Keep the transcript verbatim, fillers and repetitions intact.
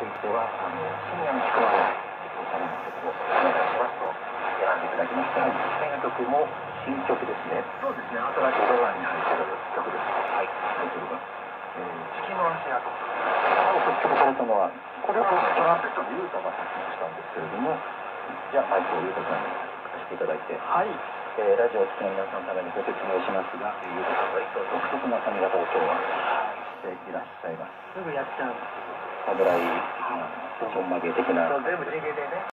ついては、あの深夜の宿場でおしゃれな曲をお願いしますと選んでいただきました。次の曲も新曲ですね。そうですね、新しいドラマに入っている曲です。はい、タイトルが、えー、月の足跡。を作曲されたのは、これはトランペットのユータが作曲したんですけれども、じゃあ、マイクをユータさんに貸していただいて、はい、えー、ラジオを聴きの皆さんのためにご説明しますが、ユータさん割と独特な髪型を今日はしていらっしゃいます。すぐやっちゃう。侍的な、ちょんまげ的な。そう、全部地毛でね。